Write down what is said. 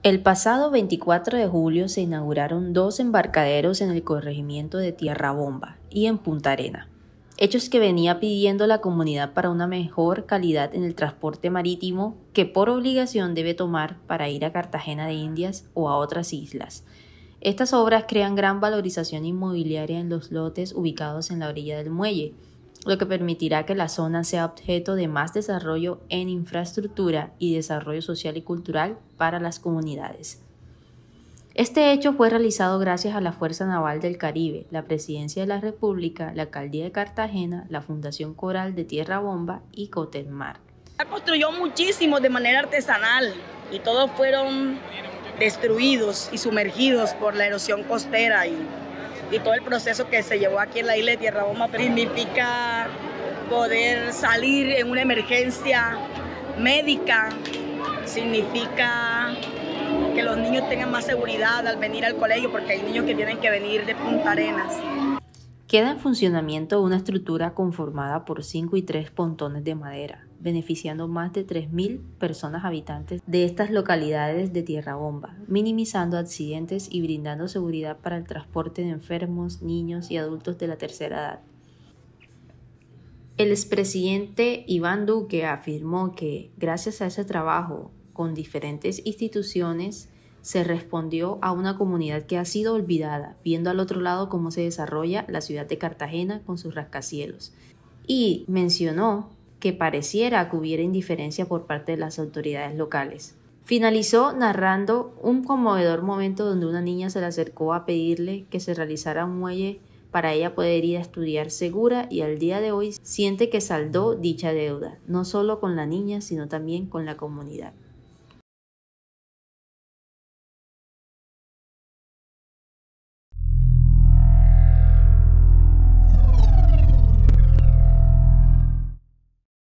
El pasado 24 de julio se inauguraron dos embarcaderos en el corregimiento de Tierra Bomba y en Punta Arenas, hechos que venía pidiendo la comunidad para una mejor calidad en el transporte marítimo que por obligación debe tomar para ir a Cartagena de Indias o a otras islas. Estas obras crean gran valorización inmobiliaria en los lotes ubicados en la orilla del muelle, lo que permitirá que la zona sea objeto de más desarrollo en infraestructura y desarrollo social y cultural para las comunidades. Este hecho fue realizado gracias a la Fuerza Naval del Caribe, la Presidencia de la República, la Alcaldía de Cartagena, la Fundación Coral de Tierra Bomba y Cotelmar. Construyó muchísimo de manera artesanal y todos fueron destruidos y sumergidos por la erosión costera y todo el proceso que se llevó aquí en la isla de Tierra Bomba. Significa poder salir en una emergencia médica, significa que los niños tengan más seguridad al venir al colegio, porque hay niños que tienen que venir de Punta Arenas. Queda en funcionamiento una estructura conformada por 5 y 3 pontones de madera, beneficiando más de 3.000 personas habitantes de estas localidades de Tierra Bomba, minimizando accidentes y brindando seguridad para el transporte de enfermos, niños y adultos de la tercera edad. El expresidente Iván Duque afirmó que, gracias a ese trabajo con diferentes instituciones, se respondió a una comunidad que ha sido olvidada, viendo al otro lado cómo se desarrolla la ciudad de Cartagena con sus rascacielos. Y mencionó que pareciera que hubiera indiferencia por parte de las autoridades locales. Finalizó narrando un conmovedor momento donde una niña se le acercó a pedirle que se realizara un muelle para ella poder ir a estudiar segura, y al día de hoy siente que saldó dicha deuda, no solo con la niña, sino también con la comunidad.